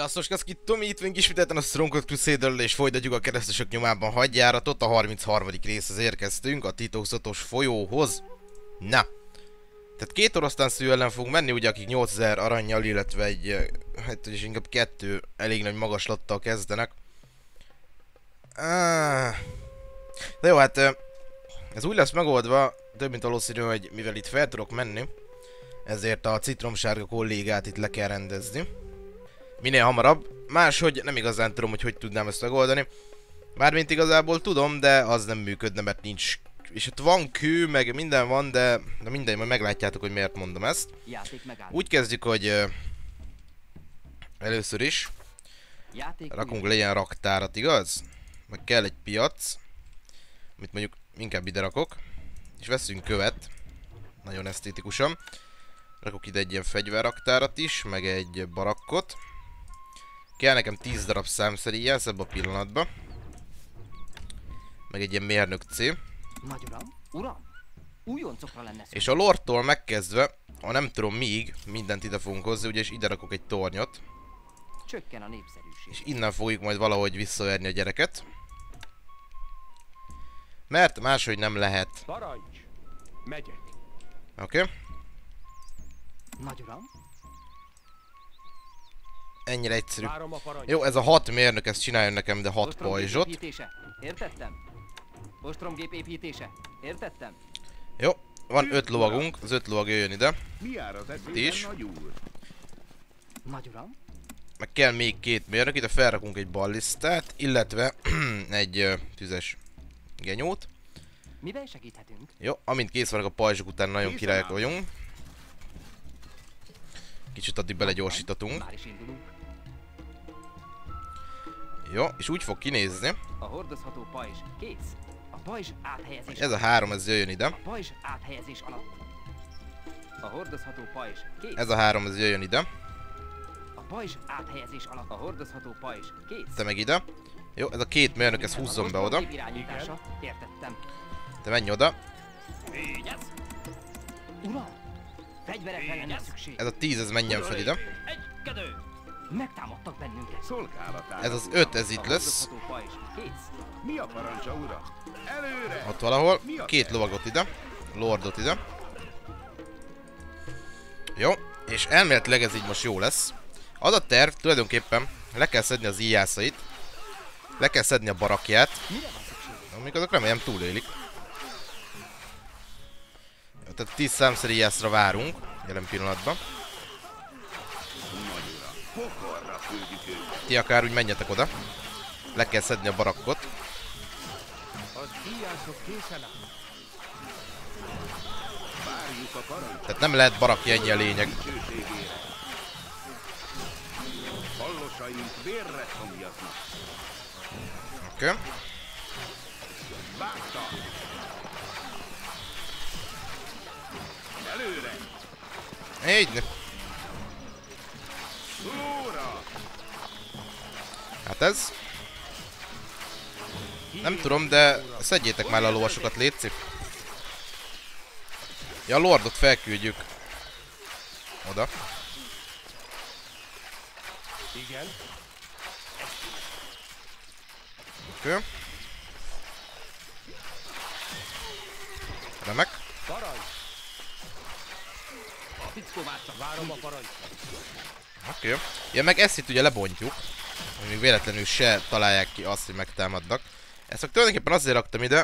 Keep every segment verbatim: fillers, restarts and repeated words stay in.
Sziasztok, ez itt Tomi, itt vagyunk ismételten a Stronghold Crusader-rel és folytatjuk a keresztesek nyomában hadjáratot. A harmincharmadik részhez érkeztünk, a titokzatos folyóhoz. Na, tehát két oroszlánsző ellen fogunk menni, ugye, akik nyolcezer arannyal, illetve egy, hát és inkább kettő elég nagy magaslattal kezdenek. Ah. De jó, hát ez úgy lesz megoldva, több mint valószínű, hogy mivel itt fel tudok menni, ezért a citromsárga kollégát itt le kell rendezni. Minél hamarabb. Máshogy nem igazán tudom, hogy hogy tudnám ezt megoldani. Mármint igazából tudom, de az nem működne, mert nincs... És ott van kő, meg minden van, de... De mindegy, majd meglátjátok, hogy miért mondom ezt. Úgy kezdjük, hogy... Uh, először is... Rakunk legyen raktárat, igaz? Meg kell egy piac. Amit mondjuk inkább ide rakok. És veszünk követ. Nagyon esztétikusan. Rakok ide egy ilyen fegyverraktárat is, meg egy barakkot. Kell nekem tíz darab számszeríjász ebbe a pillanatba. Meg egy ilyen mérnök C. Nagy uram, uram, újoncokra lenne szó. És a lordtól megkezdve, ha nem tudom míg, mindent ide fogunk hozni, ugye, és ide rakok egy tornyot. Csökken a népszerűség. És innen fogjuk majd valahogy visszaverni a gyereket. Mert máshogy nem lehet. Parancs! Megyek. Oké. Okay. Nagy uram. Ennyire egyszerű. Várom a parancs. Jó, ez a hat mérnök, ezt csináljon nekem, de hat Ostromgép pajzsot. építése. Értettem? Ostromgép építése. Értettem? Jó, van öt lovagunk, az öt lovag jöjjön ide. Mi jár az eszében, is. nagy úr? Nagy uram. Meg kell még két mérnök, ide felrakunk egy ballisztát, illetve egy uh, tüzes genyót. Miben segíthetünk? Jó, amint kész vannak a pajzsok után, nagyon királyok vagyunk. Kicsit addig belegyorsítatunk. Már is indulunk. Jó, és úgy fog kinézni. A hordozható pajzs kész. A pajzs áthelyezés. Ez a három, ez jöjjön ide. A pajzs áthelyezés alatt. A hordozható pajzs kész. Ez a három, ez jöjjön ide. A pajzs áthelyezés alatt. A hordozható pajzs kész. Te meg ide. Jó, ez a két mérnök, ez húzzon be oda. Irányítása. Értettem. Te menj oda. Vigyázz! Uram! Fegyverekre lenne szükség. Ez a tíz, ez menjen fel ide. Egykedő! Megtámadtak bennünket. Szolgálatára. Ez az öt, ez itt lesz. A hordozható pajzs kész. Mi a parancsa, uram? Előre! Ott valahol. Két lovagot ide. Lordot ide. Jó, és elméletileg ez így most jó lesz. Az a terv, tulajdonképpen le kell szedni az íjászait. Le kell szedni a barakját. Amik azok remélem túlélik. Tehát tíz számszer íjászra várunk jelen pillanatban. Pokorra küldjük őket. Ti akár úgy menjetek oda. Le kell szedni a barakkot. Az íjászok készen áll. Várjuk a parancs Tehát nem lehet barakja, ennyi a lényeg. dicsőségére. Fallosaink vérre szomjaznak. Oké. Okay. Básta! Előre! Így. Lóra! Hát ez. Nem tudom, de szedjétek már le a lovasokat, létszik. Ja, a lordot felküldjük. Oda. Igen. Oké. Okay. Remek. Parancs! A fickó már csak Várom a parancs. Oké. Okay. Ja, meg ezt itt ugye lebontjuk. Hogy még véletlenül se találják ki azt, hogy megtámadnak. Ezt meg tulajdonképpen azért raktam ide,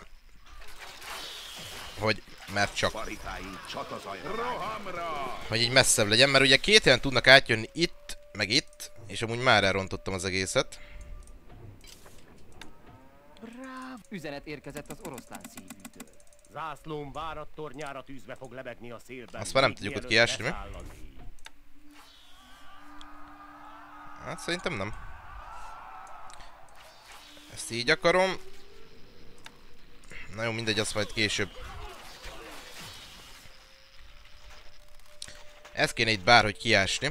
hogy mert csak. Paritáink csatazajra. Rohamra! Hogy így messzebb legyen, mert ugye két helyen tudnak átjönni itt, meg itt, és amúgy már elrontottam az egészet. Rá! Üzenet érkezett az oroszlán szívűtől. Zászlóm várat tornyára tűzve fog lebegni a szélben. Azt már nem még tudjuk ott mielőtt kiásni, mi? leszáll az éj. Hát szerintem nem. Ezt így akarom. Na jó, mindegy, azt majd később. Ezt kéne itt bárhogy kiásni.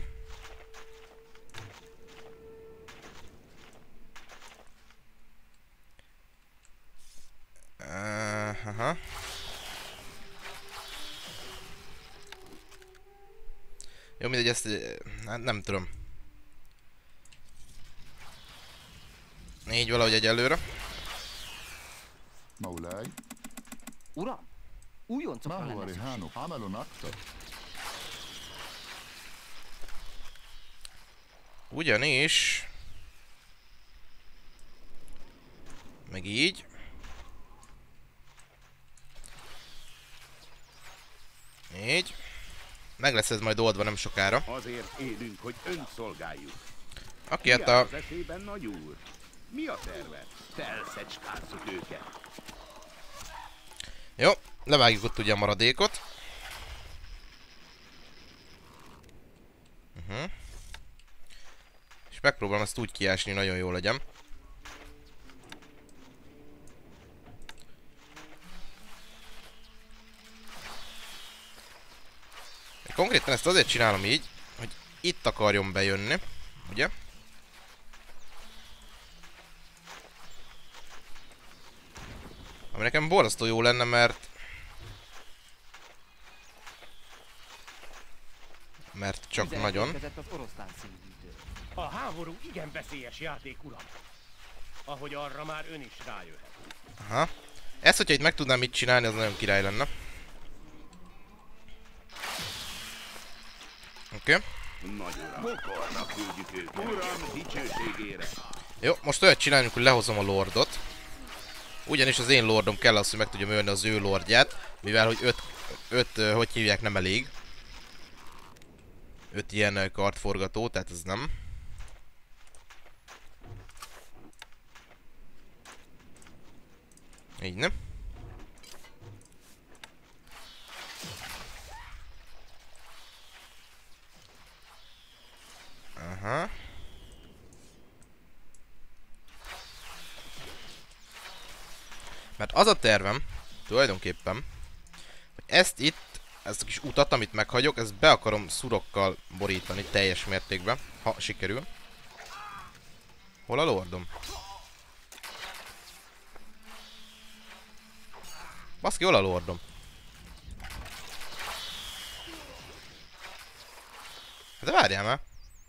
Uh, aha. Jó, mindegy, ezt... Hát nem tudom. Így valahogy egyelőre. مولاي Uram, újoncokra ما هو lenne szükség. رهانك عمل أكثر Ugyanis... Meg így. Így. Meg lesz ez majd oldva nem sokára. Azért élünk, hogy önt szolgáljuk. Aki Mi hát áll a... az eszében, nagy úr? Mi a terve? Felszecskázzuk őket. Jó, levágjuk ott ugye a maradékot. Uh-huh. És megpróbálom ezt úgy kiásni, nagyon jó legyen. Konkrétan ezt azért csinálom így, hogy itt akarjon bejönni, ugye? Ami nekem borzasztó jó lenne, mert... Mert csak Üzenet nagyon. érkezett az oroszlán szívűtől. A háború igen veszélyes játék, uram. Ahogy arra már ön is rájöhet. Aha. Ezt, hogyha itt meg tudnám mit csinálni, az nagyon király lenne. Oké. Okay. Nagy uram, bokornak küldjük őket. Uram, dicsőségére. Jó, most olyat csináljuk, hogy lehozom a lordot. Ugyanis az én lordom kell az, hogy meg tudjam ölni az ő lordját. Mivel, hogy öt, öt hogy hívják, nem elég. öt ilyen kardforgató, tehát ez nem. Így nem. Aha. Mert az a tervem, tulajdonképpen, hogy ezt itt, ezt a kis utat, amit meghagyok, ezt be akarom szurokkal borítani teljes mértékben, ha sikerül. Hol a lordom? Baszki, hol a lordom? De várjál már!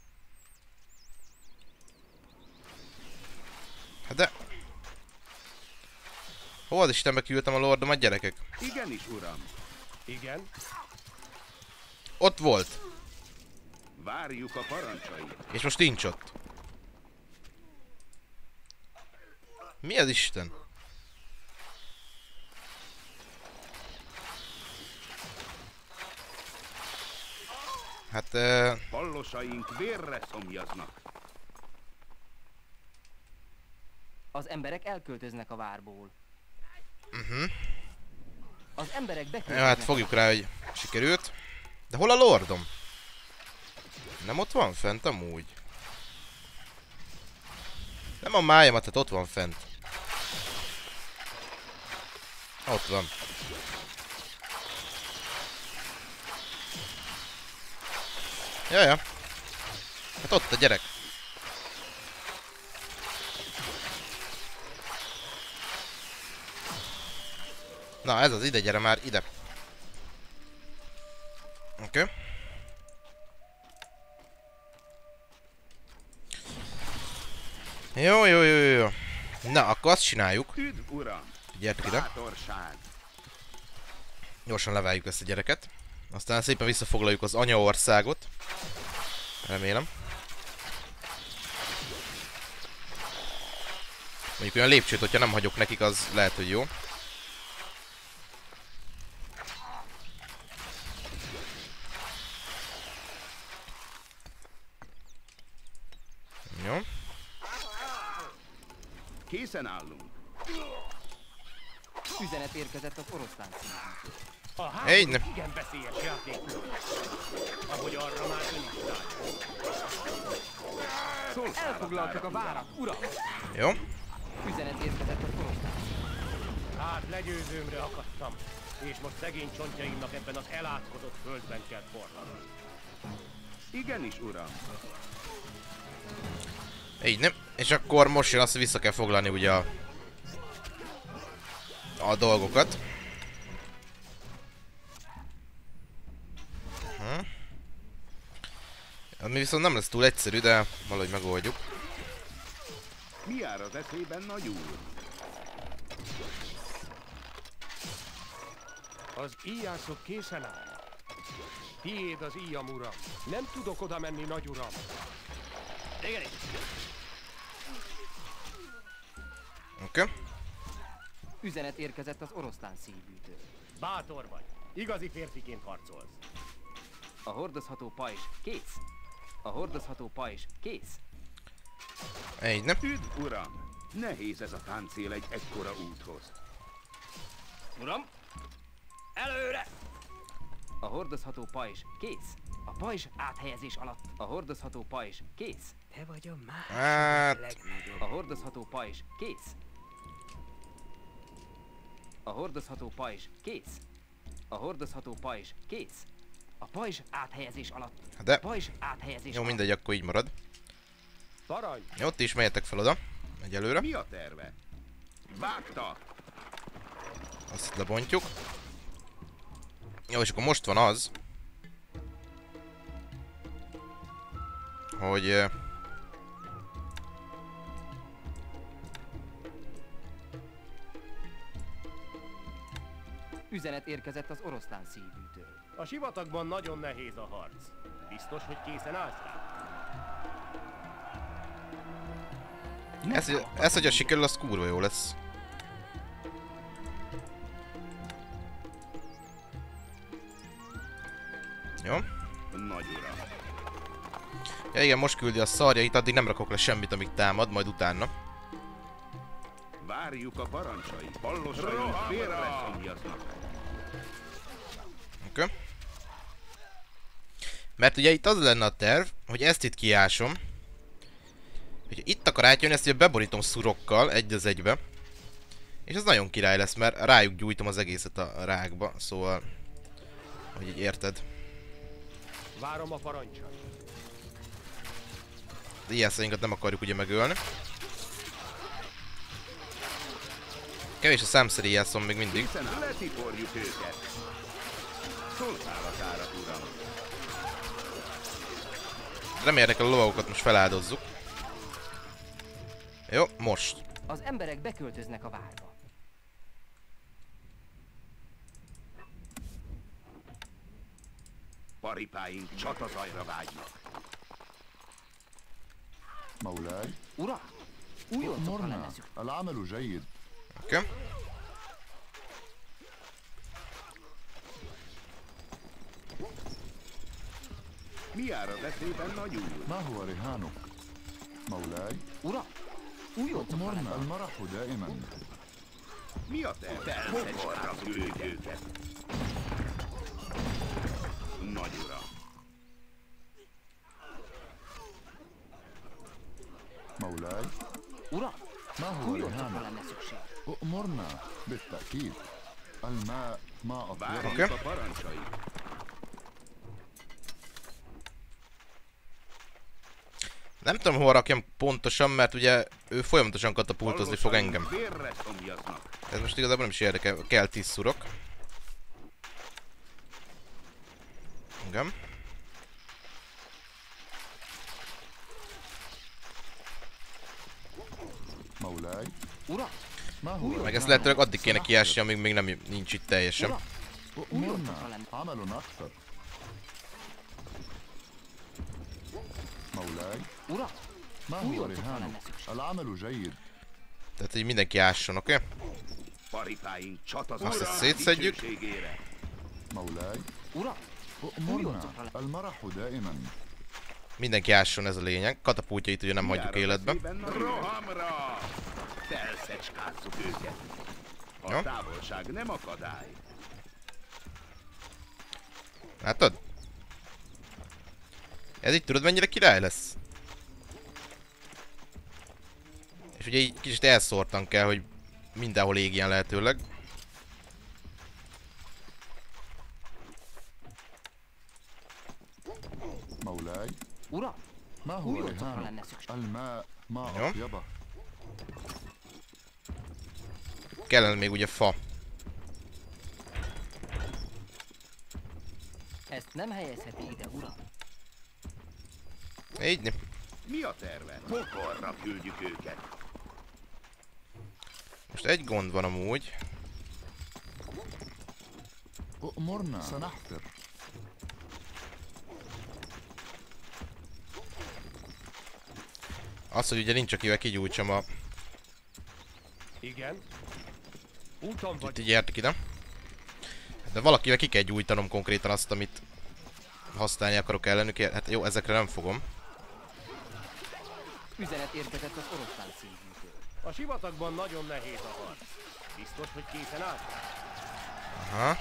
Hát de... Hol az Istenbe küldtem a lordomat, gyerekek? Igenis, uram. Igen? Ott volt! Várjuk a parancsait. És most nincs ott. Mi az Isten? Hát... Uh... Pallosaink vérre szomjaznak. Az emberek elköltöznek a várból. Uh-huh. Az emberek Ja, beköltöznek. hát fogjuk rá, hogy sikerült. De hol a lordom? Nem ott van fent amúgy? Nem a májamat, tehát ott van fent. Ott van. Jaja. Hát ott a gyerek. Na ez az, ide gyere már, ide. Oké. Okay. Jó, jó, jó, jó. Na, akkor azt csináljuk. Üdv, uram. Gyertek ide. Bátorság. Gyorsan levágjuk ezt a gyereket. Aztán szépen visszafoglaljuk az anyaországot. Remélem. Mondjuk olyan lépcsőt, hogyha nem hagyok nekik, az lehet, hogy jó. Jó. Készen állunk. Üzenet érkezett az oroszlán szívűtől. A háború Hey, ne- igen veszélyes játék, uram. Ahogy arra már ön is rájöhet. Elfoglaltak a várat, uram! Jó. Üzenet érkezett az oroszlán. Hát legyőzőmre akadtam, és most szegény csontjaimnak ebben az elátkozott földben kell forralni. Igenis, uram. Így nem. És akkor most jön azt, hogy vissza kell foglalni ugye a... a dolgokat. Hm. Ami viszont nem lesz túl egyszerű, de valahogy megoldjuk. Mi jár az eszében, nagy úr? Az íjászok készen áll. Tiéd az íjam, uram. Nem tudok oda menni, nagy uram. Igenis. Oké. Okay. Üzenet érkezett az oroszlán szívűtől. Bátor vagy. Igazi férfiként harcolsz. A hordozható pajzs kész. A hordozható pajzs kész. Így, nem? Üdv, uram! Nehéz ez a páncél egy ekkora úthoz. Uram! Előre! A hordozható pajzs kész. A pajzs áthelyezés alatt. A hordozható pajzs kész. Te vagy a második Hát... legnagyobb. A hordozható pajzs kész. A hordozható pajzs kész. A hordozható pajzs kész. A pajzs áthelyezés alatt. De... A pajzs áthelyezés Jó, alatt. mindegy, akkor így marad. Parancs! Jó, ti is mehetek fel oda. Egyelőre. Mi a terve? Vágta! Azt lebontjuk. Jó, és akkor most van az, hogy... eh, Üzenet érkezett az oroszlán szívűtől. A sivatagban nagyon nehéz a harc. Biztos, hogy készen állsz rá? Ez, ez, hogy a sikerül, az kurva jó lesz. Jó. Nagy uram! Ja igen, most küldi a szarjait, addig nem rakok le semmit, amíg támad, majd utána. Várjuk a parancsait. Ballosaink félre szomjaznak. Oké. Okay. Mert ugye itt az lenne a terv, hogy ezt itt kiásom. Hogyha itt akar átjönni, ezt ugye beborítom szurokkal egy az egybe. És ez nagyon király lesz, mert rájuk gyújtom az egészet a rákba, szóval... Hogy így érted. Várom a parancsot. De ilyen szainkat nem akarjuk ugye megölni. Kevés a számszeri jelszom még mindig. Hiszen letiporjuk őket. Szolgálatára, uram. Nem érdekel, a lovagokat most feláldozzuk. Jó, most. Az emberek beköltöznek a várba. Paripáink csatazajra vágynak. مولاي Uram! Újoncokra lenne أمرنا szükség. العمل جيد. Oké. Okay. Mi jár az eszében, nagy úr? ما هو رهانك مولاي؟ Uram! Újoncokra أمرنا lenne. المرح دائما. Mi a terve? Fogorra küldjük őket. Nagy uram! مولاي Uram! ما هو Újoncokra رهانك؟ lenne szükség. أمرنا بالتأكيد. الماء ما أطيبه. Várjuk Oké. a parancsait. Nem tudom, hova rakjam pontosan, mert ugye ő folyamatosan katapultozni fog engem. Félre szomjaznak. Ez most igazából nem is érdekel, kell tíz szurok. Igen. مولاي Uram! ما هو Meg ezt رهانك؟ lehetőleg addig kéne kiásni, amíg még nem nincs itt teljesen. Uram! Újoncokra أمرنا lenne. عمل أكثر. مولاي Uram! ما هو újoncokra lenne رهانك؟ szükség. العمل جيد. Tehát így mindenki ásson, oké? Okay? Paripáink Azt csatazajra ezt szétszedjük. dicsőségére. مولاي Uram! أمرنا المرح دائما. Mindenki ásson, ez a lényeg. Katapultjait ugye nem Mi hagyjuk jár az életbe. eszében, nagy ur? Rohamra! Felszecskázzuk őket. A Jó. távolság nem akadály. Látod? Ez így tudod mennyire király lesz? És ugye így kicsit elszórtan kell, hogy mindenhol égjen lehetőleg. مولاي Uram! ما هو újoncokra رهانك؟ lenne szükség. الماء ما يوم. أطيبه. Kellene még ugye fa. Ezt nem helyezheti ide, uram. Így. Mi a terve? Pokorra küldjük őket. Most egy gond van amúgy. أؤمرنا سنحفر. Az, hogy ugye nincs akivel kigyújtsam a... Igen. Úton Itt vagy. így értek ide. De valakivel ki kell gyújtanom konkrétan azt, amit használni akarok ellenük. Hát jó, ezekre nem fogom. Üzenet érkezett az oroszlán szívűtől. A sivatagban nagyon nehéz a harc. Biztos, hogy készen áll? Aha.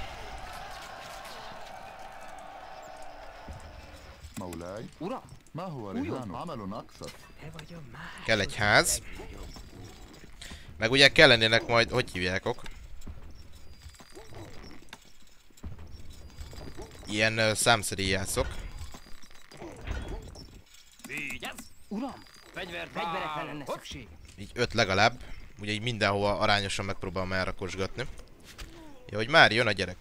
مولاي Uram, ما هو رهان عمل أكثر. te vagy a más. Kell egy ház. Meg ugye kellenének majd, hogy hívjákok? Ilyen uh, számszeríjászok. Vigyázz! Uram, fegyvert, fegyverekre lenne szükség. Így öt legalább. Ugye így mindenhova arányosan megpróbálom elrakosgatni. Ja, hogy már jön a gyerek.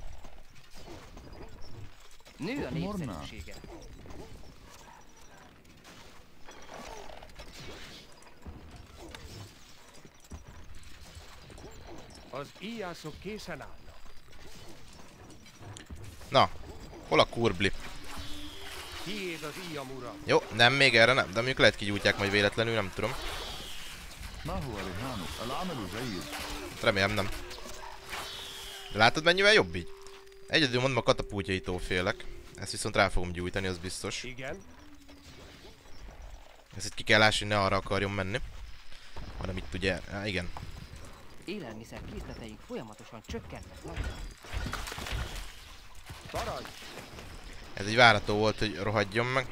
Nő a népszerűsége. Az íjászok készen állnak. Na, hol a kurbli? Tiéd az íjam, uram. Jó, nem, még erre nem, de mondjuk lehet kigyújtják majd véletlenül, nem tudom. ما هو رهانك؟ العمل جيد. Remélem nem. De látod mennyivel jobb így? Egyedül mondom a katapultjaitól félek. Ezt viszont rá fogom gyújtani, az biztos. Igen. Ezt itt ki kell ásni, ne arra akarjon menni. Hanem itt ugye, á, igen. Élelmiszer készleteink folyamatosan csökkennek lassan. Parancs. Ez egy várható volt, hogy rohadjon meg.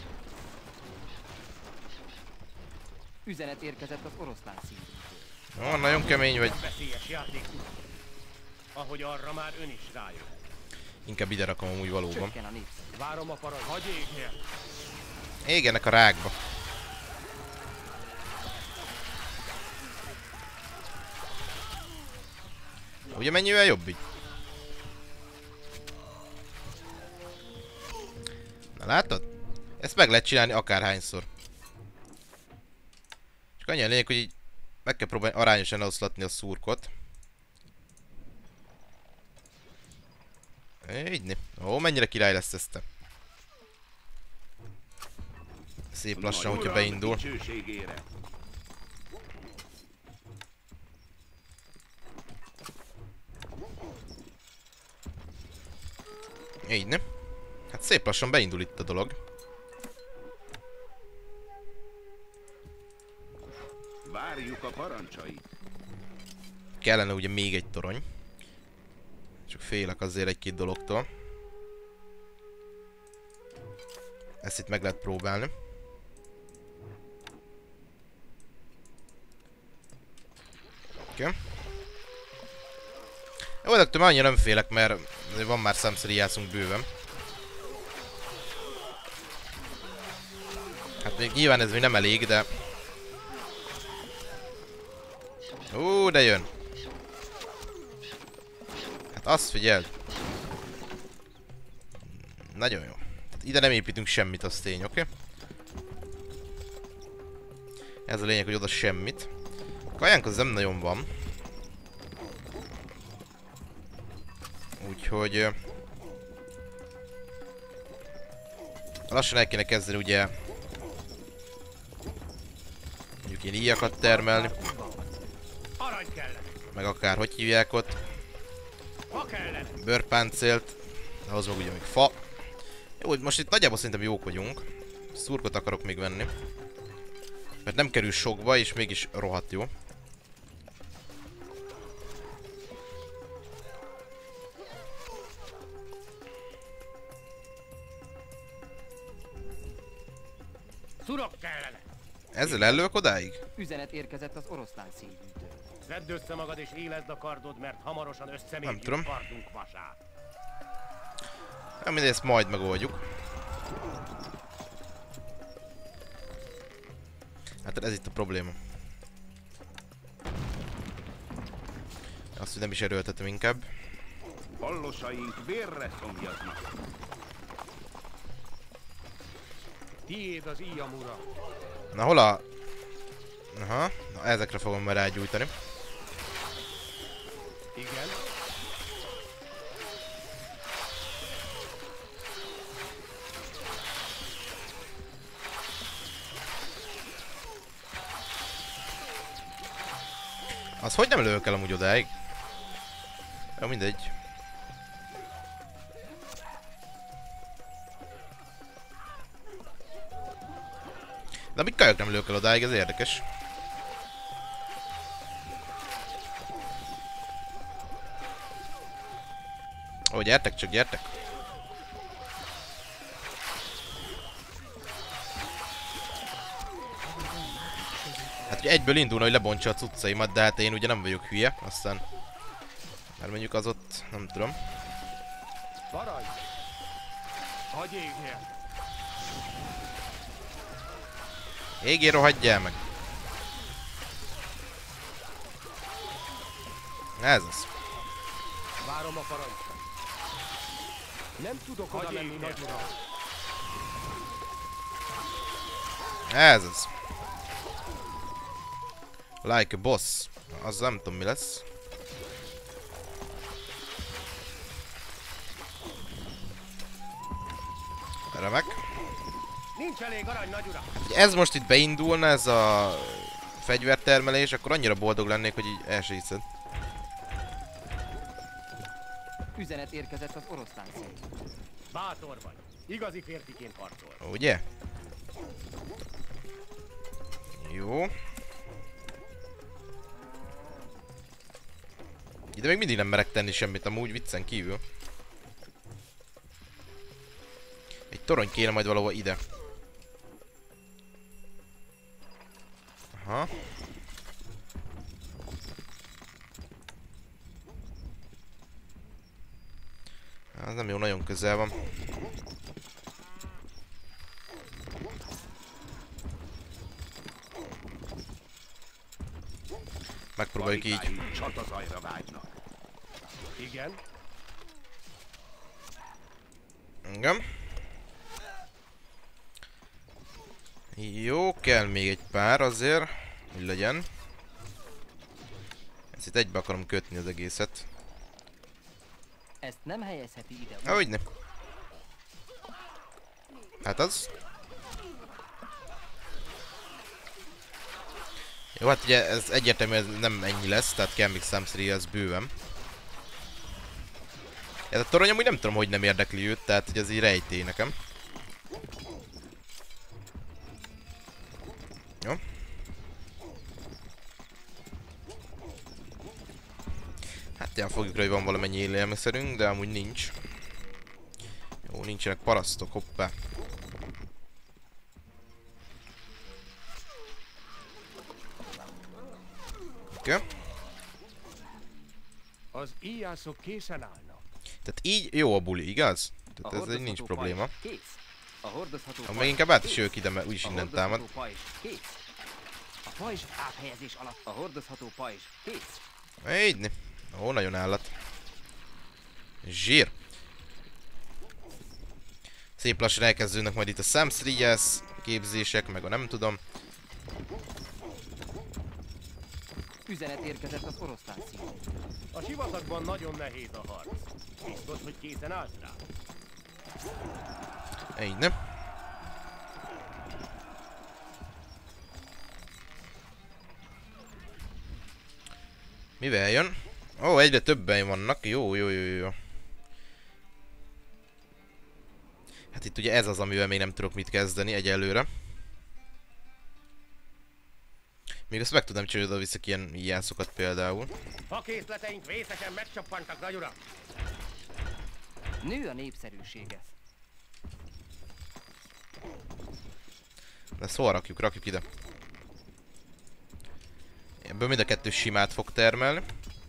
Üzenet érkezett az oroszlán szívűtől. Ó, nagyon kemény vagy. Nem veszélyes játék, uram. Ahogy arra már ön is rájön. Inkább ide rakom amúgy valóban. Csökken a népszer. Várom a parancs. Hagy égjen. Égenek a rákba. Ugye mennyivel jobb így? Na látod? Ezt meg lehet csinálni akárhányszor. Csak annyi a lényeg, hogy így meg kell próbálni arányosan eloszlatni a szurkot. Ígyni. Ó, mennyire király lesz ez te. Szép lassan, hogyha beindul. Dicsőségére. Így, ne? Hát szép lassan beindul itt a dolog. Várjuk a parancsait. Kellene ugye még egy torony. Csak félek azért egy-két dologtól. Ezt itt meg lehet próbálni. Oké. Okay. Jó, de ettől már annyira nem félek, mert van már számszerű játszunk bőven. Hát még nyilván ez még nem elég, de... Ó, de jön. Hát azt figyeld. Nagyon jó. Tehát ide nem építünk semmit, az tény, oké? Okay? Ez a lényeg, hogy oda semmit. Kajánk az nem nagyon van. Úgyhogy... Lassan el kéne kezdeni ugye... Mondjuk én íjakat termelni. Arany kellene. Meg akár hogy hívják ott. Ha kellene. Bőrpáncélt. Ahhoz meg ugye még fa. Jó, most itt nagyjából szerintem jók vagyunk. Szurkot akarok még venni. Mert nem kerül sokba, és mégis rohadt jó. Szurok kellene. Ezzel ellövök odáig? Üzenet érkezett az oroszlán szívűtől. Vedd össze magad és élezd a kardod, mert hamarosan Nem összemérjük tudom. kardunk vasát. Nem mindegy, ezt majd megoldjuk. Hát ez itt a probléma. Azt, hogy nem is erőltetem inkább. Hallosaink vérre szomjaznak. Tiéd az íjam, uram. Na hol a... Aha, na ezekre fogom már rágyújtani. Az hogy nem lövök el amúgy odáig? Jó, mindegy. De amik kajak nem lők el odáig, ez érdekes. Ó, gyertek csak, gyertek! Hát ugye egyből indulna, hogy lebontsa a cuccaimat, de hát én ugye nem vagyok hülye, aztán... Mert mondjuk az ott, nem tudom. Parancs! Hagyj égjen! Égér, rohadjál meg! Ez az. Várom a parancsot. Nem tudok oda menni, nagy uram. Ez az. Like a boss. Az nem tudom mi lesz. Remek. Nincs elég arany, nagy uram. Ez most itt beindulna, ez a fegyvertermelés, akkor annyira boldog lennék, hogy így el se hiszed. Üzenet érkezett az oroszlán szerint. Bátor vagy. Igazi férfiként harcol. Ugye? Jó. Ide még mindig nem merek tenni semmit, amúgy viccen kívül. Egy torony kéne majd valahol ide. Aha. Ez nem jó, nagyon közel van. Megpróbáljuk így. Csatazajra vágynak. Igen. Igen. Jó, kell még egy pár azért, hogy legyen. Ezt itt egybe akarom kötni az egészet. Ezt nem helyezheti ide. Ahogyne. Hát az. Jó, hát ugye ez egyértelműen nem ennyi lesz, tehát kell még számszerű, ez bőven. Ez a torony amúgy nem tudom, hogy nem érdekli őt, tehát hogy ez így rejtély nekem. Jó. Hát elfogjuk rá, hogy van valamennyi élelmiszerünk, de amúgy nincs. Jó, nincsenek parasztok, hoppá. Oké. Okay. Az íjászok készen állnak. Tehát így jó a buli, igaz? Tehát ez egy nincs probléma. A hordozható Ha meg inkább át is jövök ide, mert úgyis innen támad. A pajzs áthelyezés alatt. A hordozható pajzs kész. Így. Ó, nagyon állat. Zsír. Szép lassan elkezdődnek majd itt a számszrigyász képzések, meg a nem tudom. Üzenet érkezett az oroszlán színű. A sivatagban nagyon nehéz a harc. Biztos, hogy készen állsz rá? Így, nem? Mivel jön? Ó, egyre többen vannak. Jó, jó, jó, jó. Hát itt ugye ez az, amivel még nem tudok mit kezdeni egyelőre. Még azt meg tudnám csinálni, oda viszek ilyen jászokat például. A készleteink vészesen megcsappantak, nagy uram! Nő a népszerűsége. De szóval rakjuk, rakjuk ide. Ebből mind a kettő simát fog termelni.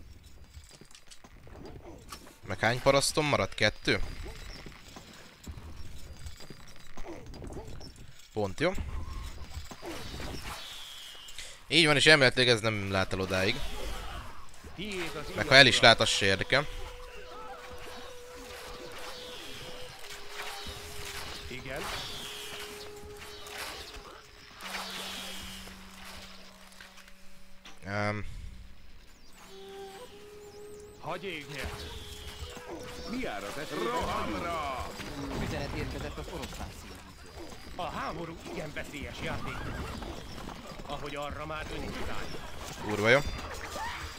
Meg hány parasztom maradt? Kettő? Pont jó. Így van, és elméletileg ez nem lát el odáig. Meg ha el is lát, az se érdekel. Igen. Um. Hagyj égjen! Mi jár az esélyben? Rohamra! Üzenet érkezett az oroszlán színű. A háború igen veszélyes játék. Ahogy arra már ön is rájön. Kurva jó.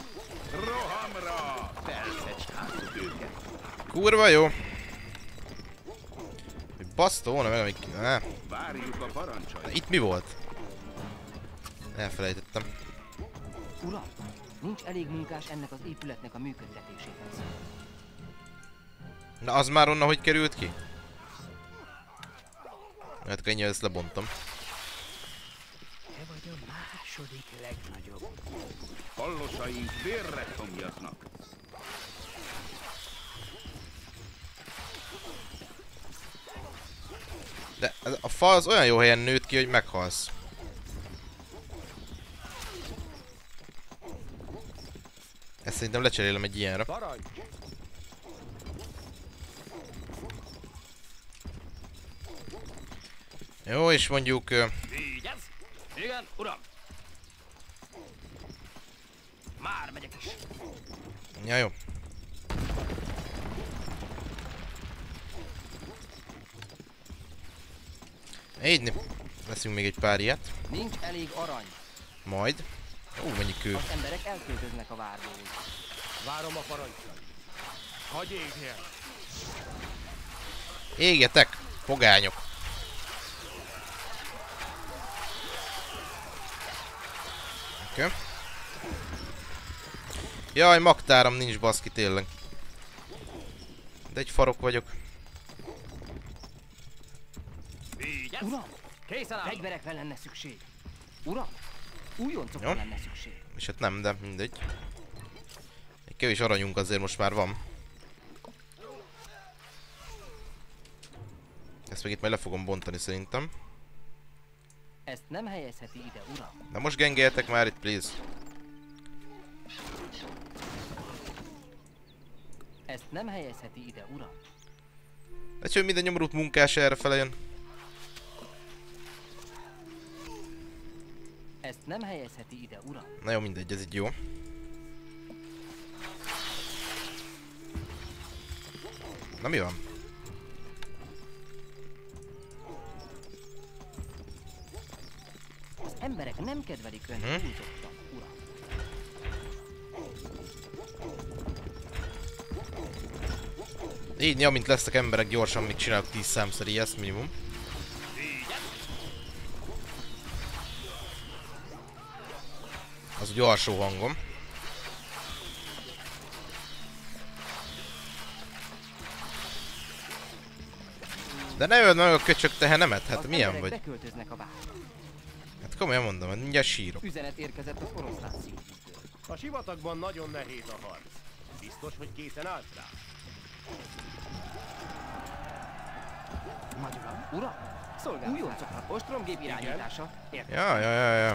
Rohamra! Felszecskáltuk őket. Kurva jó. Basztó volna meg, amik... Ne. Várjuk a parancsait. Itt mi volt? Elfelejtettem. Uram, nincs elég munkás ennek az épületnek a működtetéséhez. Na az már onnan hogy került ki? Hát ennyi, ezt lebontom. Te vagy a második legnagyobb. Fallosaink vérre szomjaznak. De ez a fa az olyan jó helyen nőtt ki, hogy meghalsz. Ezt szerintem lecserélem egy ilyenre. Parancs! Jó, és mondjuk... Uh, Vigyázz! Igen, uram! Már megyek is. ja, jó. Így, veszünk még egy pár ilyet. Nincs elég arany. Majd. Ó, mennyi kő. Az emberek elköltöznek a várból. Várom a parancsot. Hagyj égjen! Égetek, pogányok. Oké. Okay. Jaj, magtáram nincs, baszki, tényleg. De egy farok vagyok. Vigyázz! Uram! Készen áll! Fegyverekre lenne szükség. Uram! Újoncokra Jó. lenne szükség. És hát nem, de mindegy. Egy kevés aranyunk azért most már van. Ezt meg itt majd le fogom bontani szerintem. Ezt nem helyezheti ide, uram. De most gengeljetek már itt, please. Ezt nem helyezheti ide, uram. De csak minden nyomorult munkás erre fele jön. Ezt nem helyezheti ide, uram. Na jó, mindegy, ez így jó. Na mi van? Az emberek nem kedvelik önt Hm? túlzottan, uram. Így, amint lesznek emberek, gyorsan még csinálok tíz számszer ilyeszt minimum. Az ugye alsó hangom. De ne öld meg a köcsög tehenemet, hát Az milyen emberek vagy? beköltöznek a várba. Hát komolyan mondom, hát mindjárt sírok. Üzenet érkezett az oroszlán szívtől. A sivatagban nagyon nehéz a harc. Biztos, hogy készen állsz rá? Nagy uram, uram! Szolgálsz újoncokra ostromgép irányítása. Értem. Ja, ja, ja, ja.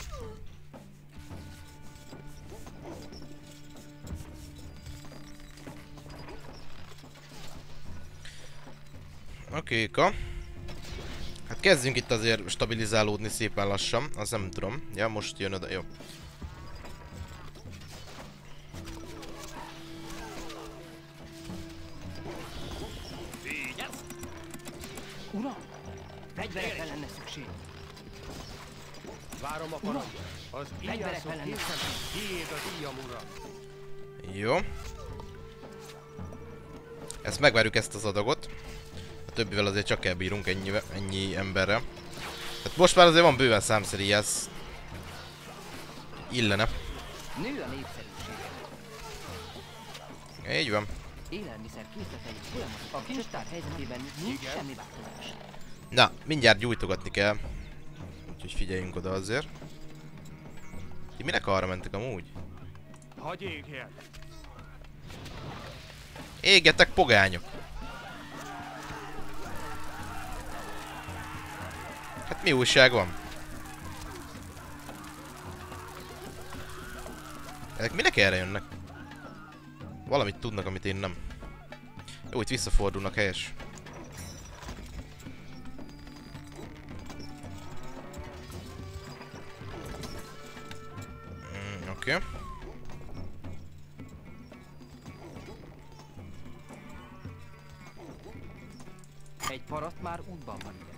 Okéka. Hát kezdjünk itt azért stabilizálódni szépen lassan, az nem tudom. Ja, most jön oda, jó. Uram! Fegyverekre lenne szükség. Várom a parancsot. Az Fegyverekre íjászok lenne készen. szükség. Tiéd az íjam, uram. Jó. Ezt megvárjuk, ezt az adagot. A többivel azért csak elbírunk ennyi, ennyi emberrel. Hát most már azért van bőven számszeri, ez illene. Nő a népszerűsége. Így van. Élelmiszer készletei folyamatos. A kincstár helyzetében nincs Igen. semmi változás. Na, mindjárt gyújtogatni kell. Úgyhogy figyeljünk oda azért. Ti minek arra mentek amúgy? Hagyj égjen! Égetek, pogányok! Hát mi újság van? Ezek minek erre jönnek? Valamit tudnak, amit én nem. Jó, itt visszafordulnak, helyes. Mm, oké. Okay. Egy paraszt már útban van ide.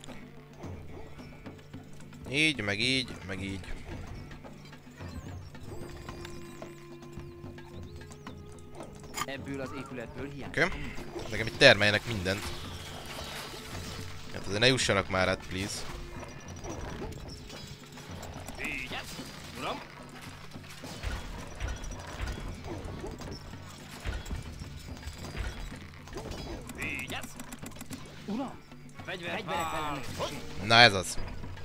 Így, meg így, meg így. Ebből az épületből hiány. Oké. Okay. Nekem itt termeljenek mindent. Hát azért ne jussanak már át, please. Vigyázz! Uram! Vigyázz! Uram! Fegyver, fegyverek ellen szükség. Na ez az.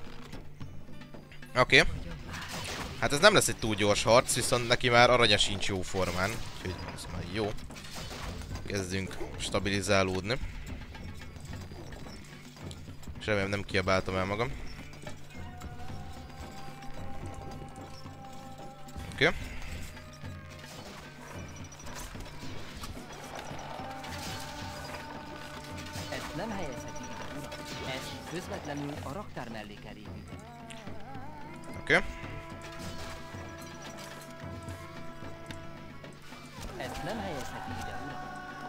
Oké. Okay. Hát ez nem lesz egy túl gyors harc, viszont neki már aranya sincs jó formán. Úgyhogy ez már jó. Kezdünk stabilizálódni. És remélem nem kiabáltam el magam. Oké. Okay. Ezt nem helyezheti ide, uram. Ezt közvetlenül a raktár mellé kell építeni. Oké. Okay. Ezt nem helyezheti ide, uram.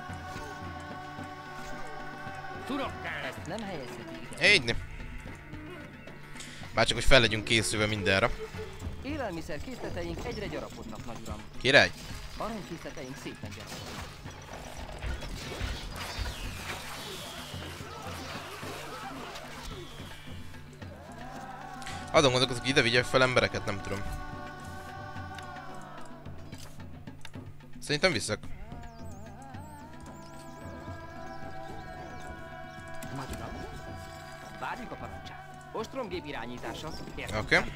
Tudok kell! Ezt nem helyezheti ide. Így. Már csak, hogy fel legyünk készülve mindenre. Élelmiszer készleteink egyre gyarapodnak, nagy uram. Király? Aranykészleteink szépen gyarapodnak. Azon gondolkozok, hogy ide vigye fel embereket, nem tudom. Szerintem viszek. Nagy uram, várjuk a parancsát. Ostromgép irányítása. Oké. Okay.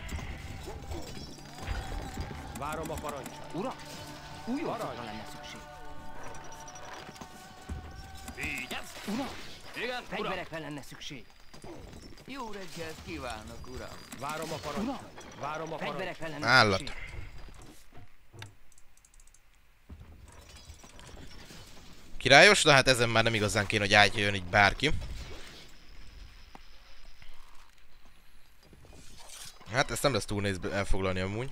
Várom a parancsát. Uram, új orvosra lenne szükség. Vigyázz! Uram, Igen, uram! fegyverekre lenne szükség. Jó reggelt kívánok, uram! Várom a parancsát. Várom a parancsát. Fegyverekre lenne Állat. szükség. Királyos, de hát ezen már nem igazán kéne, hogy átjöjjön így bárki. Hát ezt nem lesz túl nehéz elfoglalni amúgy.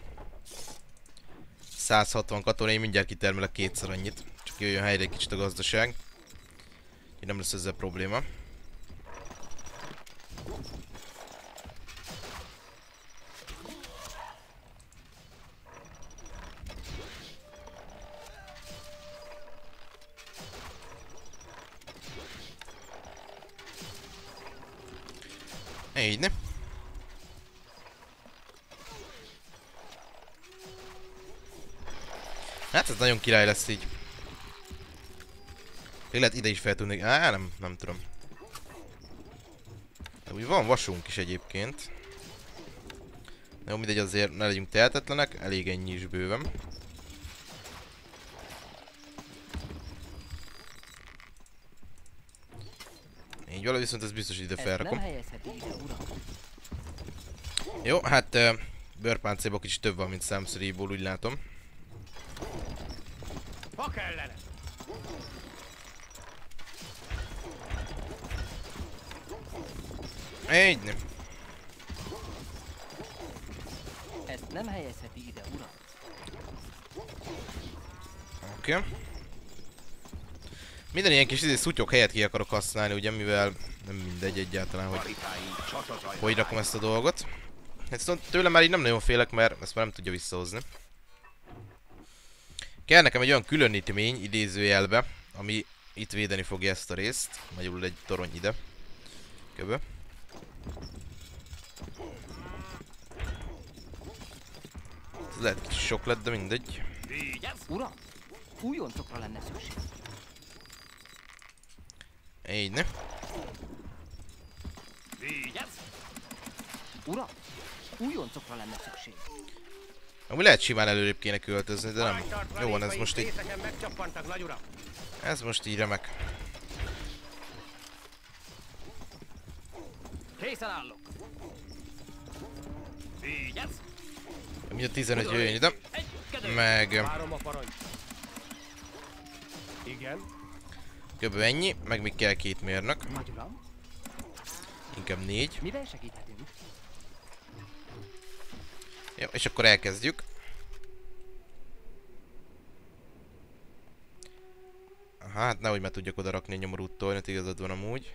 száz hatvan katona, én mindjárt kitermelek kétszer annyit. Csak jöjjön helyre egy kicsit a gazdaság. Így nem lesz ezzel probléma. Így, ne? Hát ez nagyon király lesz így. Még lehet ide is fel tudni. Á, nem, nem tudom. De úgy van vasunk is egyébként. De jó, mindegy, azért ne legyünk tehetetlenek. Elég ennyi is bőven. Így vala, viszont ez biztos ide felrakom. Jó, hát uh, bőrpáncélban kicsit több van, mint számszeréból, úgy látom. Ha kellene! Így nem. Ezt nem helyezheti ide, uram. Oké. Okay. Minden ilyen kis izé szutyok helyet ki akarok használni, ugye, mivel nem mindegy egyáltalán, hogy hogy rakom ezt a dolgot. Hát tőlem már így nem nagyon félek, mert ezt már nem tudja visszahozni. Kell nekem egy olyan különítmény idézőjelbe, ami itt védeni fogja ezt a részt. Magyarul egy torony ide. Köbö. Ez lehet kicsit sok lett, de mindegy. Uram, újoncokra lenne szükség. Így ne. Uram, újoncokra lenne szükség. Amúgy lehet simán előrébb kéne költözni, de nem. Jó van, ez most így. Ez most így remek. Készen állok. Vigyázz! Mindjárt tizenegy jöjjön ide. Meg... Várom a parancs. Igen. Kb. Ennyi, meg még kell két mérnök. Nagy uram. Inkább négy. Mivel segíthetünk? Jó, és akkor elkezdjük. Aha, hát nehogy már tudjak oda rakni a nyomorút tornyot, igazad van amúgy.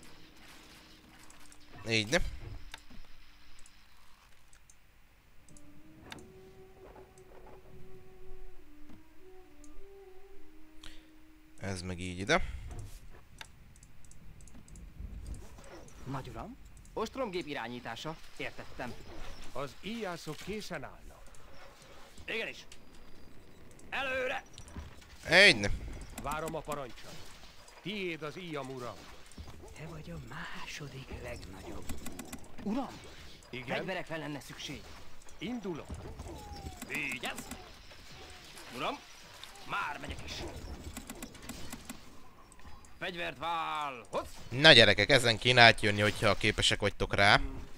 Így, ne? Ez meg így ide. Nagy uram, ostromgép irányítása. Értettem. Az íjászok készen állnak. Igenis. Előre! Egy. Várom a parancsot. Tiéd az íjam, uram. Te vagy a második legnagyobb. Uram, Igen? fegyverekre lenne szükség. Indulok. Vigyázz! Uram, már megyek is. Fegyvert válhoz! Na gyerekek, ezen kéne átjönni, hogyha képesek vagytok rá.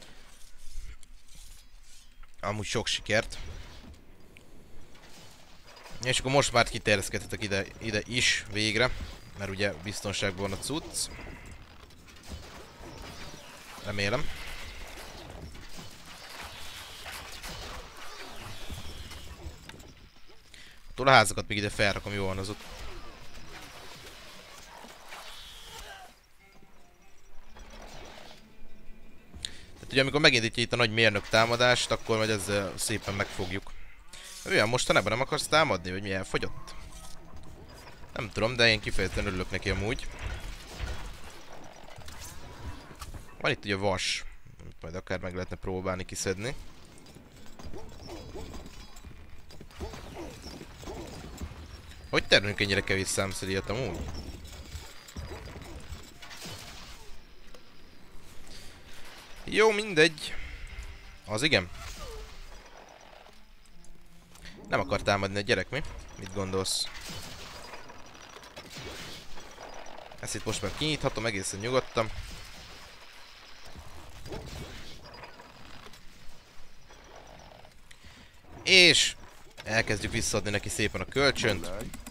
Amúgy sok sikert. És akkor most már kiterjeszkedhetek ide, ide is végre. Mert ugye biztonságban van a cucc. Remélem. Attól a házakat még ide felrakom, jó van az ott. Tehát ugye amikor megindítja itt a nagy mérnök támadást, akkor majd ezzel szépen megfogjuk. Olyan mostanában nem akarsz támadni, vagy mi elfogyott? Nem tudom, de én kifejezetten örülök neki amúgy. Van itt ugye vas, amit majd akár meg lehetne próbálni kiszedni. Hogy terülünk ennyire kevés számszerűet amúgy? Jó, mindegy. Az igen. Nem akar támadni a gyerek, mi? Mit gondolsz? Ezt itt most már kinyithatom egészen nyugodtan. És elkezdjük visszaadni neki szépen a kölcsönt,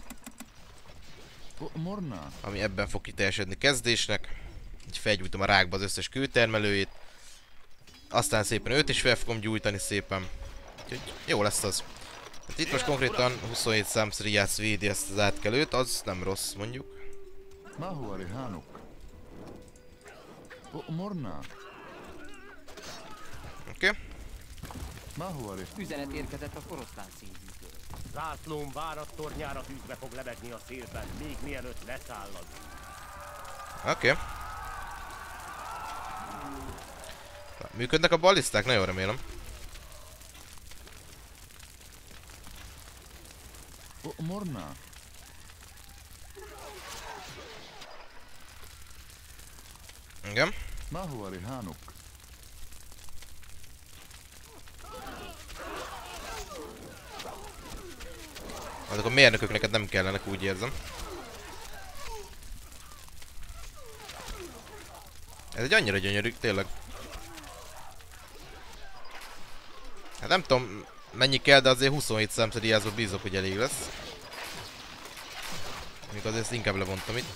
ami ebben fog kiteljesedni kezdésnek. Így felgyújtom a rákba az összes kőtermelőjét. Aztán szépen őt is fel fogom gyújtani szépen. Úgyhogy jó lesz az. Hát itt most konkrétan huszonhét számszerűjász védi ezt az átkelőt, az nem rossz mondjuk. Oké. Okay. Üzenet érkezett az oroszlán színhűtől. Zászlóm várat tornyára tűzve fog lebegni a szélben, még mielőtt leszáll az. Oké. Okay. Működnek a balliszták? Nagyon remélem. Morna. Igen. Mahuari Hanuk. Azok a mérnökök neked nem kellenek, úgy érzem. Ez egy annyira gyönyörű, tényleg. Hát nem tudom mennyi kell, de azért huszonhét számszerűjázba bízok, hogy elég lesz. Még azért inkább levontam itt.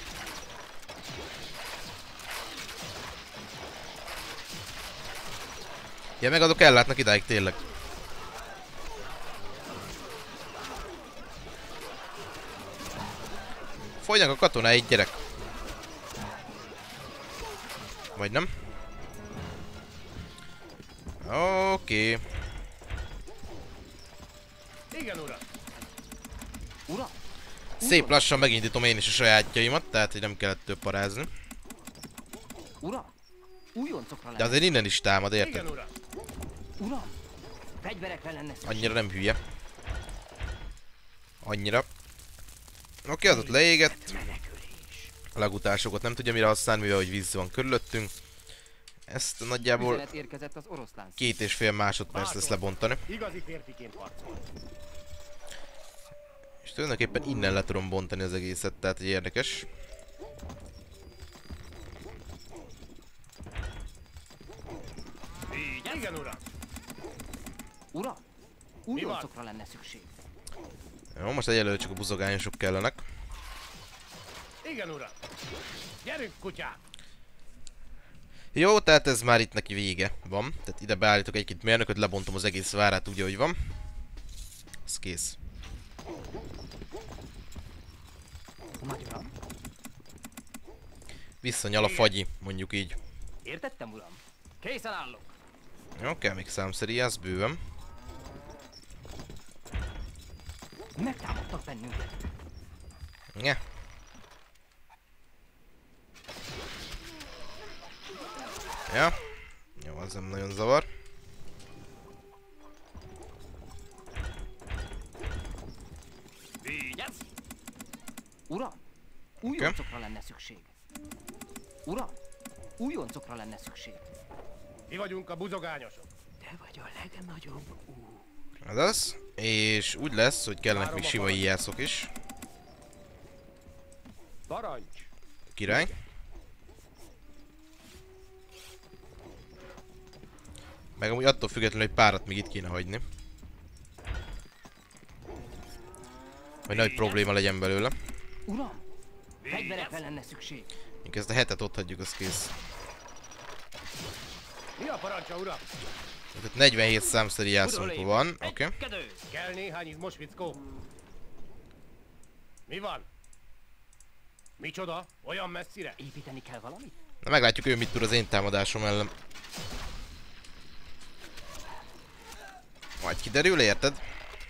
Ja, meg azok ellátnak idáig, tényleg. Folynak a katonái, gyerek. Vagy nem? Oké. Okay. Igen, uram. Uram? Szép lassan megindítom én is a sajátjaimat, tehát hogy nem kellett több parázni. Uram? Újoncokra De lenne. azért innen is támad, érted? Igen, uram. Uram? Fegyverekre lenne szükség. Annyira nem hülye. Annyira. Oké, okay, az ott leégett. A legutásokat nem tudja mire használni, mivel hogy víz van körülöttünk. Ezt nagyjából Üzenet érkezett az oroszlán két és fél másodperc lesz lebontani. Igazi férfiként harcol. És tulajdonképpen innen le tudom bontani az egészet, tehát egy érdekes. Igen, uram. Uram? Újoncokra lenne szükség. Jó, most egyelőre csak a buzogányosok kellenek. Igen, uram. Gyerünk, kutyák. Jó, tehát ez már itt neki vége van. Tehát ide beállítok egy-két mérnököt, lebontom az egész várát úgy, ahogy van. Ez kész. Nagy uram? Visszanyal a fagyi, mondjuk így. Értettem, uram. Készen állok. Jó, kell még számszerűjász, bőven. Megtámadtak bennünket. Nye. Ja. Jó, az nem nagyon zavar. Vigyázz! Uram, újoncokra lenne szükség. Uram, újoncokra lenne szükség. Mi vagyunk a buzogányosok. Te vagy a legnagyobb úr. Ez az. És úgy lesz, hogy kellenek még sima íjászok is. Parancs. Király. Meg amúgy attól függetlenül, hogy párat még itt kéne hagyni. Hogy nagy probléma legyen belőle. Uram, fegyverekre lenne szükség. Mink ezt a hetet ott hagyjuk, az kész. Mi a parancsa, uram? Tehát negyvenhét számszerű jászunk van, oké. Okay. Kedő! Kell néhány izmos fickó. Mi van? Micsoda? Olyan messzire? Építeni kell valamit? Na meglátjuk, ő mit tud az én támadásom ellen. Majd kiderül, érted?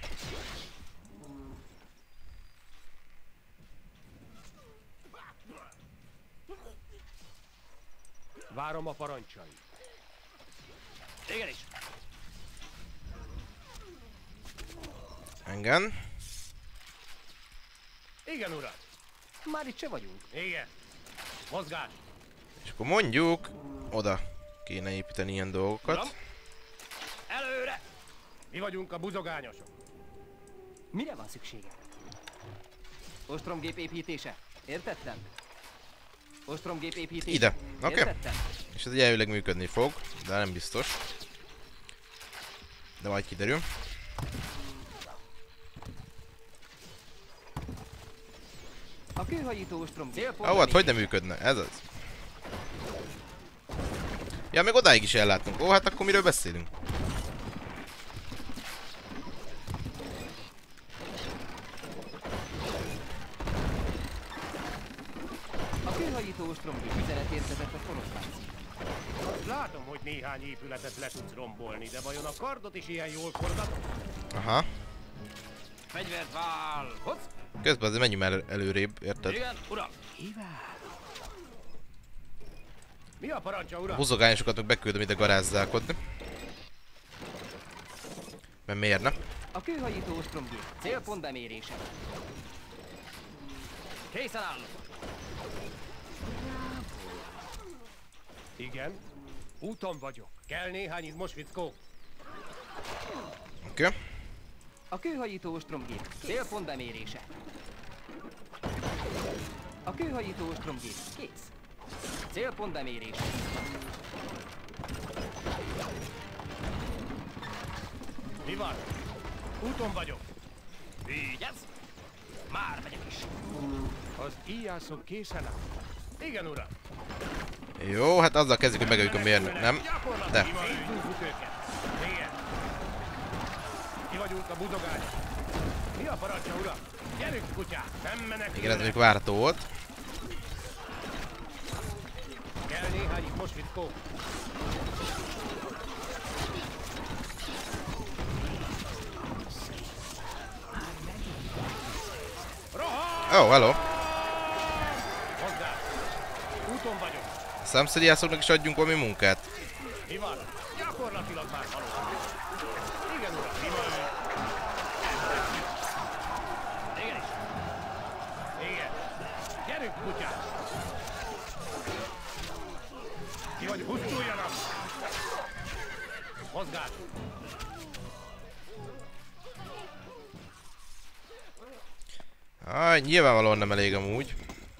Várom a parancsait. Igen is. Engem. Igen, uram. Már itt se vagyunk. Igen. Mozgás. És akkor mondjuk, oda kéne építeni ilyen Uram, dolgokat. előre! Mi vagyunk a buzogányosok. Mire van szüksége? Ostromgép építése. Értettem? Ostromgép építése. Ide. Oké. Értettem? És ez elvileg működni fog, de nem biztos. De majd kiderül. A kőhajító ostromgép. Ó, hát hogy nem működne? Ez az. Ja, még odáig is ellátunk. Ó, hát akkor miről beszélünk? A kőhajító ostromgép üzenet érkezett a Foroszpánc. Azt látom, hogy néhány épületet le tudsz rombolni, de vajon a kardot is ilyen jól forgatod? Aha. Fegyvert vál! Hoc! Közben azért menjünk el előrébb, érted? Igen, uram! Mi a parancsa, A uram? buzogányosokat meg beküldöm ide garázzálkodni. Mert miért ne? A kőhajító ostromgép. Célpont bemérése. Készen állok. Igen. Úton vagyok. Kell néhány izmos fickó. Oké. Okay. A kőhajító ostromgép. Célpont bemérése. A kőhajító ostromgép. Kész. Célpont bemérése. Mi van? Úton vagyok. Vigyázz! Már megyek is. Az íjászok készen áll. Igen, uram. Jó, hát azzal kezdjük, hogy megöljük a mérnök, nem? De. Túlfut őket. Igen. Mi vagyunk a buzogányok. Mi a parancsa, uram? Gyerünk, kutyák! Nem menekülnek! Igen, ez mondjuk várható volt. Kell néhány izmos fickó. Ó, oh, hello. Hozzá! Úton vagyok. Számszerűjászoknak is adjunk valami munkát. Mi van? Gyakorlatilag már halott. Igen, uram, mi van? Igen is. Igen. Gyerünk, kutyák! Ki vagy, pusztuljanak! Mozgás! Aj, nyilvánvalóan nem elég amúgy.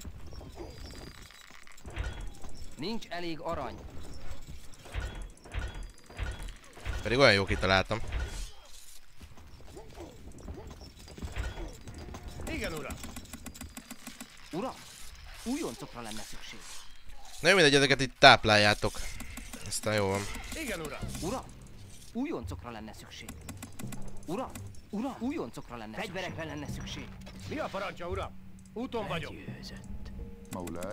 Nincs elég arany. Pedig olyan jó kitaláltam. Igen, uram! Uram, újoncokra lenne szükség. Na jó, mindegy, ezeket itt tápláljátok. Aztán jó van. Igen, uram! Uram, újoncokra lenne szükség. Uram, uram, újoncokra lenne szükség. Fegyverekre lenne szükség. Mi a parancsa, uram? Úton vagyok. مولاي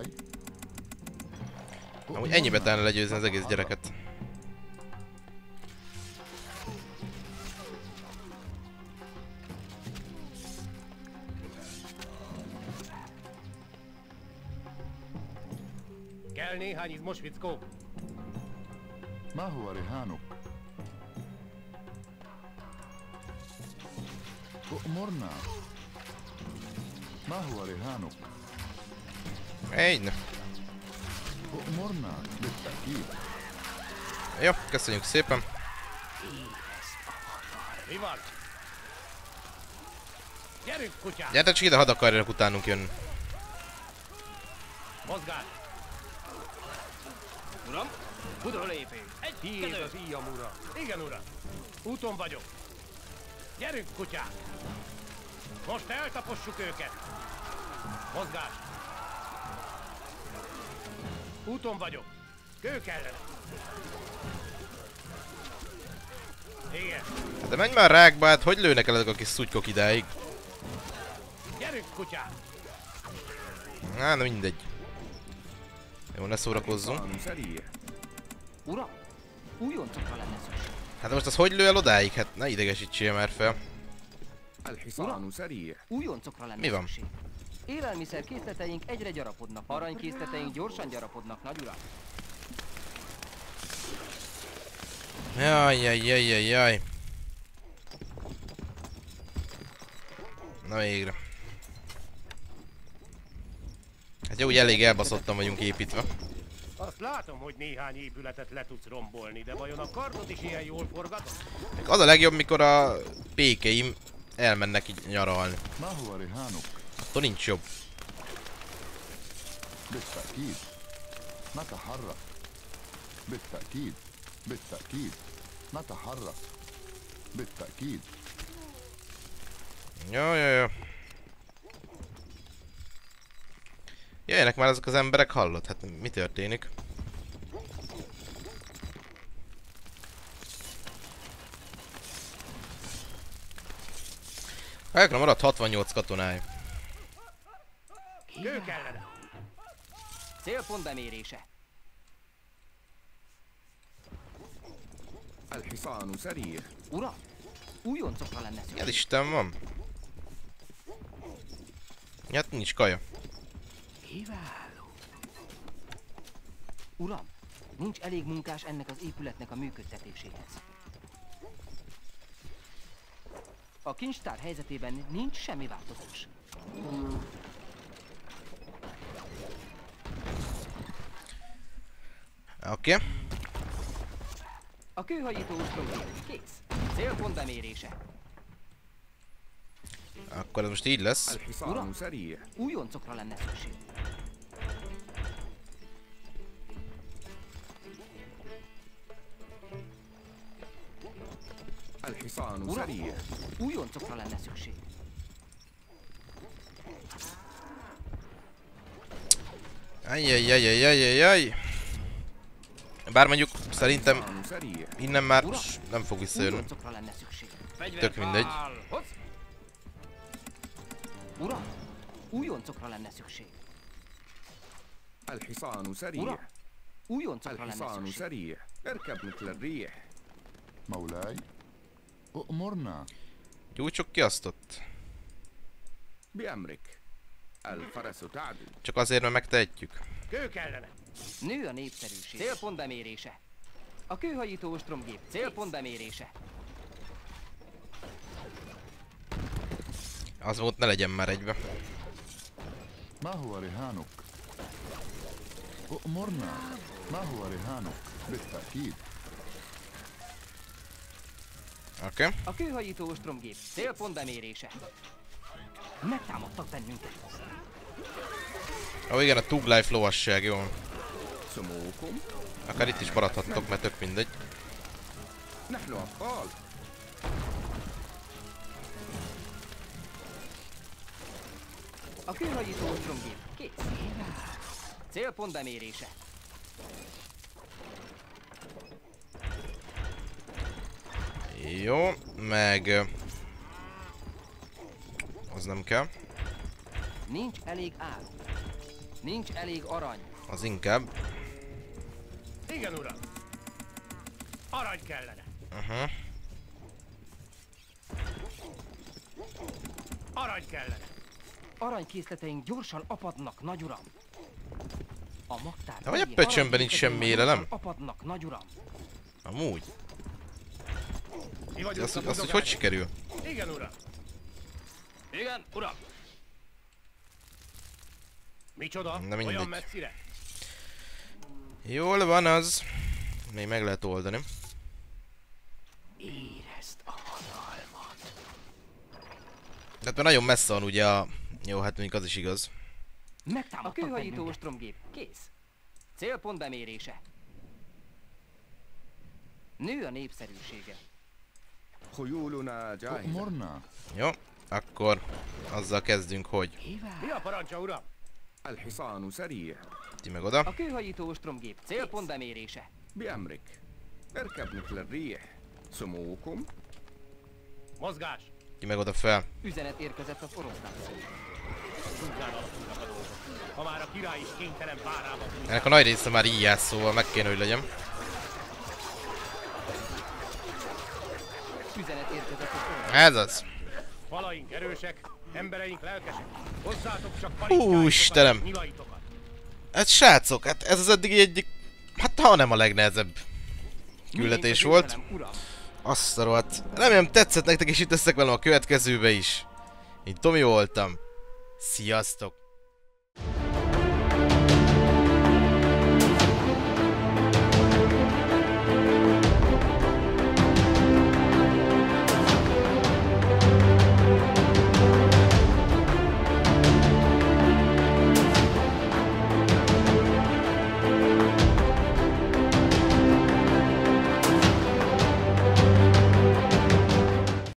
Amúgy ennyibe talán legyőzni az egész gyereket. Kell néhány izmos fickó. ما هو رهانك؟ أؤمرنا. ما هو رهانك؟ Egy. أؤمرنا بالتأكيد. Jó, köszönjük szépen. Mi van? Gyerünk, kutyák! Gyertek csak ide, hadd akarjanak utánunk jönni. Mozgás! Uram, Buda lépés. Egy, Tiéd kettő. az íjam, ura. Igen, ura. Úton vagyok. Gyerünk, kutyák! Most eltapossuk őket. Mozgás! Úton vagyok. Kők ellene. Igen. De menj már rákba, hát hogy lőnek el ezek a kis szutykok idáig? Gyerünk, kutyák! Á, na mindegy. Jó, ne szórakozzunk. حصان سريع. Uram, újoncokra lenne szükség. Hát most az hogy lő el odáig? Hát ne idegesítsél már fel. الحصان سريع. Újoncokra lenne Mi van? szükség. Élelmiszer készleteink egyre gyarapodnak. Aranykészleteink gyorsan gyarapodnak, nagy uram. Jaj, jaj, jaj, jaj, jaj. Na végre. Hát jó, úgy elég elbaszottan vagyunk építve. Azt látom, hogy néhány épületet le tudsz rombolni, de vajon a kardot is ilyen jól forgatod? Az a legjobb, mikor a pékeim elmennek így nyaralni. ما هو رهانك؟ Attól nincs jobb. بالتأكيد. نتحرك. بالتأكيد. بالتأكيد. نتحرك. بالتأكيد. Jó, jó, jó. Jöjjenek már ezek az emberek, hallod? Hát mi történik? Elkre maradt hatvannyolc katonája. Kők ellene. Célpont bemérése. الحصان سريع. Uram, újoncokra lenne szükség. Ez Isten van. Hát nincs kaja. Kiváló. Uram, nincs elég munkás ennek az épületnek a működtetéséhez. A kincstár helyzetében nincs semmi változás. Oké. Okay. A kőhajító ostromgép kész. Célpont bemérése. Akkor ez most így lesz. الحصان سريع. Újoncokra lenne szükség. الحصان Uram, سريع. újoncokra lenne szükség. Ajjajjajjajjajjaj. Bár mondjuk szerintem الحصان سريع. innen már Uram, nem fog visszajönni. Újoncokra lenne szükség. Tök mindegy. Uram, újoncokra lenne szükség. الحصان سريع. Uram, újoncokra lenne الحصان szükség. سريع. اركب مثل الريح. مولاي. أؤمرنا. Gyújtsuk ki azt ott. بأمرك. الفرس تعدو. Csak azért, mert megtehetjük. Kők ellene. Nő a népszerűség. Célpont bemérése. A kőhajító ostromgép. Célpont bemérése. Az volt, ne legyen már egybe. ما هو رهانك؟ أؤمرنا. ما هو رهانك؟ بالتأكيد. Oké. Okay. A kőhajító ostromgép. Célpont bemérése. Megtámadtak bennünket. Ó igen, a Tug Life lovasság, jó. سموكم. Akár itt is maradhattok, mert tök mindegy. نحن أبطال. A kőhajító ostromgép. Kész. Célpont bemérése. Jó, meg... ö, Az nem kell. Nincs elég áru. Nincs elég arany. Az inkább. Igen, uram. Arany kellene. Uh-huh. Arany kellene. Aranykészleteink gyorsan apadnak, nagyuram. A magtár De vagy a helyén pöcsönben nincs aranykészleteink semmi élelem? gyorsan apadnak, nagyuram. Amúgy. Mi De vagyunk azt, a azt hogy, hogy budogányok. sikerül? Igen, uram. Igen, uram. Micsoda? Na mindegy. Olyan messzire? Jól van az. Még meg lehet oldani. Érezd a hatalmat. De hát már nagyon messze van ugye a... Jó, hát mondjuk az is igaz. A Megtámadtak kőhajító bennünket. ostromgép kész. Célpont bemérése. Nő a népszerűsége. خيولنا جاهزة. أمرنا. Jó, akkor azzal kezdünk, hogy Kiváló. Mi a parancsa, uram? الحصان سريع. ti meg oda. A kőhajító ostromgép célpont bemérése. بأمرك. اركب مثل الريح. سموكم. Mozgás. Ti meg oda fel. Üzenet érkezett az oroszlán. Tudnán alakulnak a dolgok. Ha már a király is kénytelen párába fújni. Ennek a nagy része már így jár, szóval meg kéne, hogy legyen. Üzenet érkezett az oroszlán. Ez az. Falaink erősek, embereink lelkesek. Hozzátok csak Hú, paritkáitokat, Istenem. nyilaitokat. Hát srácok, hát ez az eddig egyik... Hát ha nem a legnehezebb küldetés Miénk a volt. győzelem, uram. Azt a rohadt. Remélem tetszett nektek, és itt leszek velem a következőbe is. Én Tomi voltam. Sziasztok!